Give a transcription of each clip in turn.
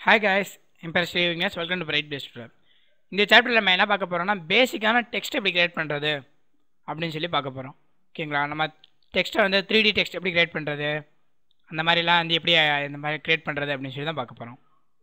Hi guys, என் பேர் Srivignesh. Welcome to bright paste bro. இந்த சாப்டரில் நம்ம என்ன பார்க்க போகிறோம்னா பேசிக்கான டெக்ஸ்ட் எப்படி கிரியேட் பண்ணுறது அப்படின்னு சொல்லி பார்க்க போகிறோம். ஓகேங்களா? நம்ம டெக்ஸ்ட்டை வந்து 3D டெக்ஸ்ட் எப்படி கிரியேட் பண்ணுறது, அந்த மாதிரிலாம் வந்து எப்படி இந்த மாதிரி கிரியேட் பண்ணுறது அப்படின்னு சொல்லி தான் பார்க்க போகிறோம்.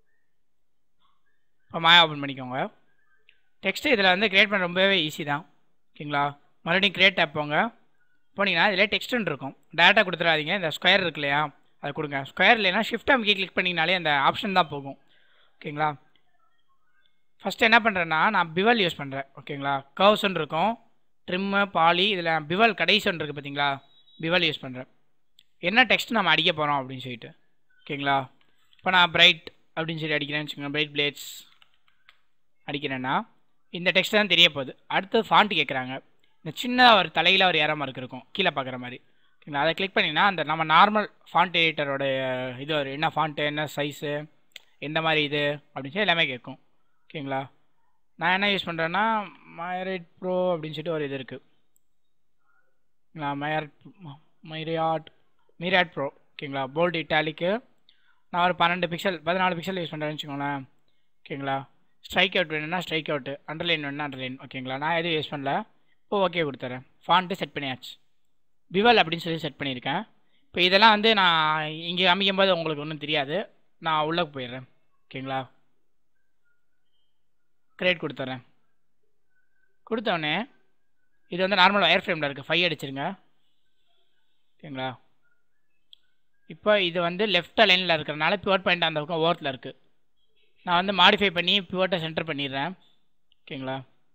இப்போ மாயா ஓப்பன் பண்ணிக்கோங்க. டெக்ஸ்ட்டு இதில் வந்து கிரியேட் பண்ண ரொம்பவே ஈஸி தான். ஓகேங்களா? மறுபடியும் கிரியேட் ஆப் போங்க. போனீங்கன்னா இதில் டெக்ஸ்ட்டுன்னு இருக்கும். டேரெக்டாக கொடுத்துடாதீங்க. இந்த ஸ்கொயர் இருக்கு இல்லையா, அதை கொடுங்க. ஸ்கொயர் இல்லைன்னா ஷிஃப்ட் அமுக்கி கிளிக் பண்ணிங்கனாலே அந்த ஆப்ஷன் தான் போகும். ஓகேங்களா? ஃபஸ்ட்டு என்ன பண்ணுறேன்னா நான் பிவல் யூஸ் பண்ணுறேன். ஓகேங்களா? கர்வ்ஸ்ன்னு இருக்கும், ட்ரிம்மு, பாலி, இதில் பிவல் கடைசி ஒன்று இருக்குது பார்த்தீங்களா, பிவல் யூஸ் பண்ணுறேன். என்ன டெக்ஸ்ட் நம்ம அடிக்க போகிறோம் அப்படின்னு சொல்லிட்டு. ஓகேங்களா? இப்போ நான் பிரைட் அப்படின்னு சொல்லி அடிக்கிறேன்னு வச்சுக்கோங்க. பிரைட் பிளேட்ஸ் அடிக்கிறேன்னா இந்த டெக்ஸ்ட் தான் தெரிய போகுது. அடுத்து ஃபாண்ட் கேட்குறாங்க. இந்த சின்னதாக ஒரு தலையில் ஒரு ஏற மார்க் இருக்கும் கீழே பார்க்குற மாதிரி. ஓகேங்களா? அதை கிளிக் பண்ணிங்கன்னா அந்த நம்ம நார்மல் ஃபாண்ட் எடிட்டரோட இது ஒரு என்ன ஃபாண்ட்டு, என்ன சைஸு, எந்த மாதிரி இது அப்படின்னு சொல்லி எல்லாமே கேட்கும். ஓகேங்களா? நான் என்ன யூஸ் பண்ணுறேன்னா மைரைட் ப்ரோ அப்படின்னு சொல்லிட்டு ஒரு இது இருக்குது. மைரியாட் ப்ரோ. ஓகேங்களா? போல்டு இட்டாலிக்கு நான் ஒரு 14 பிக்சல் யூஸ் பண்ணுறேன்னு வச்சுக்கோங்களேன். ஓகேங்களா? ஸ்ட்ரைக் அவுட் வேணும்னா ஸ்ட்ரைக் அவுட்டு, அண்டர்லைன் வேணும்னா அண்டர்லைன். ஓகேங்களா? நான் எதுவும் யூஸ் பண்ணல. இப்போ ஓகே கொடுத்துறேன். ஃபாண்ட்டு செட் பண்ணியாச்சு. பிவல் அப்படின்னு சொல்லி செட் பண்ணியிருக்கேன். இப்போ இதெல்லாம் வந்து நான் இங்கே அமைக்கும் போது உங்களுக்கு ஒன்றும் தெரியாது. நான் உள்ளே போயிடுறேன். ஓகேங்களா? கிரியேட் கொடுத்துட்றேன். கொடுத்தோடனே இது வந்து நார்மல் ஒயர் ஃப்ரேமில் இருக்குது. 5 அடிச்சிருங்க. ஓகேங்களா? இப்போ இது வந்து லெஃப்ட் லைனில் இருக்கிறனால பிவட் பாயிண்ட் அந்த பக்கம் ஓரத்தில் இருக்குது. நான் வந்து மாடிஃபை பண்ணி பிவட்டை சென்டர் பண்ணிடுறேன். ஓகேங்களா?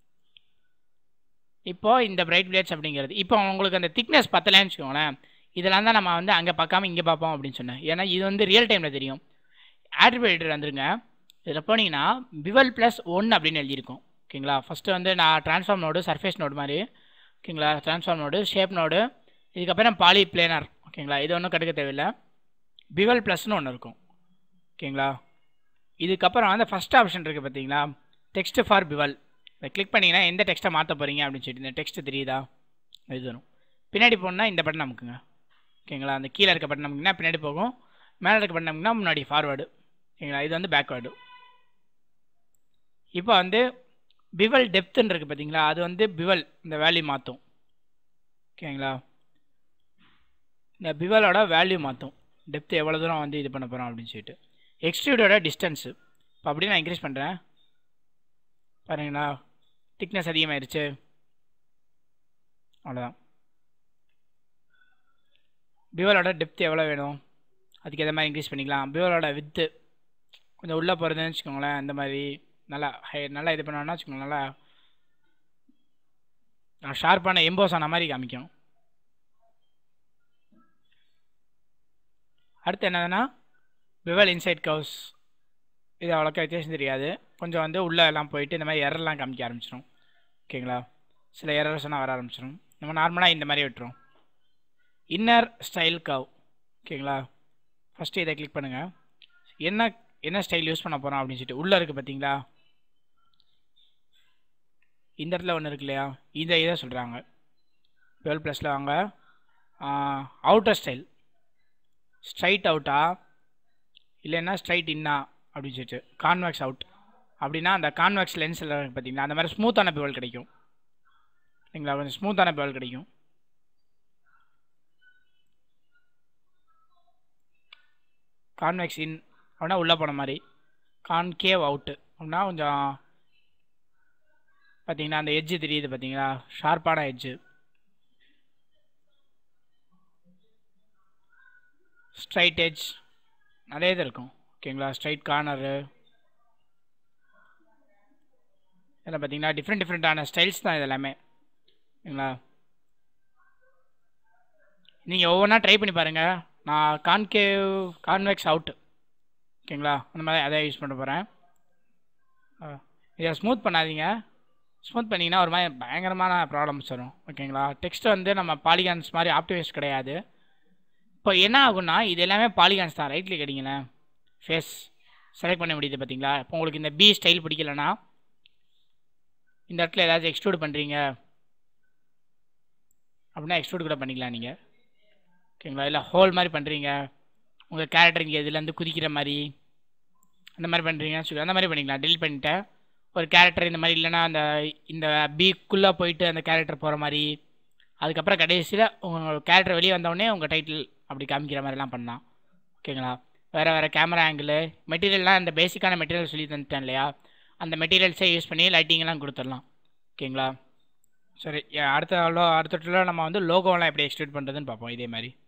இப்போது இந்த பிரைட் பிளேட்ஸ் அப்படிங்கிறது இப்போ உங்களுக்கு அந்த திக்னஸ் பத்தலைன்னு வச்சுக்கோங்களேன். இதெல்லாம் தான் நம்ம வந்து அங்கே பார்க்காம இங்கே பார்ப்போம் அப்படின்னு சொன்னேன். ஏன்னா இது வந்து ரியல் டைமில் தெரியும். ஆட்ரிபியூட் வந்துருங்க. இதில் போனீங்கன்னா பிவல் +1 அப்படின்னு எழுதியிருக்கும். ஓகேங்களா? ஃபஸ்ட்டு வந்து நான் ட்ரான்ஸ்ஃபார்ம் நோடு, சர்ஃபேஸ் நோடு மாதிரி. ஓகேங்களா? ட்ரான்ஸ்ஃபார்ம் நோடு, ஷேப் நோடு, இதுக்கப்புறம் பாலி பிளேனர். ஓகேங்களா? இது ஒன்றும் கடுக்க தேவையில்லை. பிவல் +ன்னு ஒன்று இருக்கும். ஓகேங்களா? இதுக்கப்புறம் வந்து ஃபஸ்ட் ஆப்ஷன் இருக்குது பார்த்தீங்களா, டெக்ஸ்ட் ஃபார் பிவல். இதை கிளிக் பண்ணிங்கன்னா எந்த டெக்ஸ்ட்டை மாற்ற போகிறீங்க அப்படின்னு சொல்லிட்டு இந்த டெக்ஸ்ட்டு தெரியுதா, இது வரும். பின்னாடி போகணுன்னா இந்த பட்டன் நமக்குங்க. ஓகேங்களா? அந்த கீழே இருக்க பட்டன் நமக்குன்னா பின்னாடி போகும், மேலே இருக்க பட்டன் நமக்குன்னா முன்னாடி ஃபார்வேர்டு. ஓகேங்களா? இது வந்து பேக்வேர்டு. இப்போ வந்து பிவல் டெப்த்துன்னு இருக்குது பார்த்தீங்களா, அது வந்து பிவல் இந்த வேல்யூ மாற்றும். ஓகேங்களா? இந்த பிவலோட வேல்யூ மாற்றும், டெப்த்து எவ்வளோ தூரம் வந்து இது பண்ண போகிறோம் அப்படின்னு சொல்லிட்டு. எக்ஸ்ட்ரூடோட டிஸ்டன்ஸு இப்போ அப்படியே நான் இன்க்ரீஸ் பண்ணுறேன். பாருங்களா? திக்னஸ் அதிகமாகிடுச்சு. அவ்வளோதான். பிவலோட டெப்த் எவ்வளோ வேணும் அதுக்கு எதை மாதிரி இன்க்ரீஸ் பண்ணிக்கலாம். பிவலோட வித்து கொஞ்சம் உள்ளே போகிறதுன்னு வச்சுக்கோங்களேன். இந்த மாதிரி நல்லா இது பண்ணோன்னா வச்சுக்கோங்களேன், நல்லா ஷார்ப்பான எம்போஸ் ஆன மாதிரி காமிக்கும். அடுத்து என்னதுன்னா பிவல் இன்சைட் கர்வ்ஸ். இது அவ்வளோக்கா வித்தியாசம் தெரியாது. கொஞ்சம் வந்து உள்ளே எல்லாம் போயிட்டு இந்த மாதிரி எரர்லாம் காமிக்க ஆரம்பிச்சிடும். ஓகேங்களா? சில எரர்ஸ்லாம் வர ஆரம்பிச்சிடும். நம்ம நார்மலாக இந்த மாதிரி விட்டுரும். Inner style curve. ஓகேங்களா? ஃபஸ்ட்டு இதை கிளிக் பண்ணுங்கள். என்ன ஸ்டைல் யூஸ் பண்ண போகிறோம் அப்படின்னு சொல்லிட்டு உள்ளே இருக்குது பார்த்தீங்களா, இந்த இடத்துல ஒன்று இருக்கு இல்லையா, இதை சொல்கிறாங்க. 12+ வாங்க. அவுட்டர் ஸ்டைல், ஸ்ட்ரைட் அவுட்டா இல்லைன்னா ஸ்ட்ரைட் இன்னா அப்படின்னு சொல்லிட்டு, கான்வெக்ஸ் அவுட் அப்படின்னா அந்த கான்வெக்ஸ் லென்ஸில் இருக்குது பார்த்தீங்களா, அந்த மாதிரி ஸ்மூத்தான பிவல் கிடைக்கும். சரிங்களா? கொஞ்சம் ஸ்மூத்தான பிவல் கிடைக்கும். கான்வெக்ஸ் இன் அப்படின்னா உள்ளே போன மாதிரி, கான்கேவ் அவுட்டு அப்படின்னா கொஞ்சம் பார்த்தீங்கன்னா அந்த எட்ஜு தெரியுது பார்த்தீங்களா, ஷார்ப்பான எட்ஜு. ஸ்ட்ரைட் எட்ஜ் நிறைய இது இருக்கும். ஓகேங்களா? ஸ்ட்ரைட் கார்னரு, இதெல்லாம் பார்த்தீங்கன்னா டிஃப்ரெண்ட்டான ஸ்டைல்ஸ் தான் இது எல்லாமே. ஓகேங்களா? நீங்கள் ஒவ்வொன்றா ட்ரை பண்ணி பாருங்கள். நான் கான்வெக்ஸ் அவுட்டு. ஓகேங்களா? அந்த மாதிரி அதை யூஸ் பண்ண போகிறேன். இதை ஸ்மூத் பண்ணாதீங்க. ஸ்மூத் பண்ணிங்கன்னா ஒரு மாதிரி பயங்கரமான ப்ராப்ளம்ஸ் வரும். ஓகேங்களா? டெக்ஸ்ட் வந்து நம்ம பாலிகான்ஸ் மாதிரி ஆப்டிவைஸ் கிடையாது. இப்போ என்ன ஆகுன்னா இது எல்லாமே பாலிகான்ஸ் தான். ரைட் கிளிக் அடிங்களேன், ஃபேஸ் செலக்ட் பண்ண முடியுது பார்த்தீங்களா. இப்போ உங்களுக்கு இந்த பி ஸ்டைல் பிடிக்கலன்னா இந்த இடத்துல ஏதாச்சும் எக்ஸ்ட்ரூட் பண்ணுறீங்க அப்படின்னா எக்ஸ்ட்ரூட் கூட பண்ணிக்கலாம் நீங்கள். ஓகேங்களா? இல்லை ஹோல் மாதிரி பண்ணுறீங்க, உங்கள் கேரக்டர் இங்கே இதுலேருந்து குதிக்கிற மாதிரி அந்த மாதிரி பண்ணுறீங்கன்னு வச்சுக்கோங்க, அந்த மாதிரி பண்ணிக்கலாம். டெலிட் பண்ணிவிட்டு ஒரு கேரக்டர் இந்த மாதிரி இல்லைனா அந்த இந்த பீக்குள்ளே போயிட்டு அந்த கேரக்டர் போகிற மாதிரி, அதுக்கப்புறம் கடைசியில் உங்கள் கேரக்டர் வெளியே வந்தோடனே உங்கள் டைட்டில் அப்படி காமிக்கிற மாதிரிலாம் பண்ணலாம். ஓகேங்களா? வேறு கேமரா ஆங்கிள் மெட்டீரியல்லாம் அந்த பேசிக்கான மெட்டீரியல் சொல்லி தந்துட்டேன் இல்லையா, அந்த மெட்டீரியல்ஸே யூஸ் பண்ணி லைட்டிங்கெல்லாம் கொடுத்துடலாம். ஓகேங்களா? சரி, அடுத்த அடுத்த நம்ம வந்து லோகோலாம் எப்படி எக்ஸ்ட்ரூட் பண்ணுறதுன்னு பார்ப்போம் இதே மாதிரி.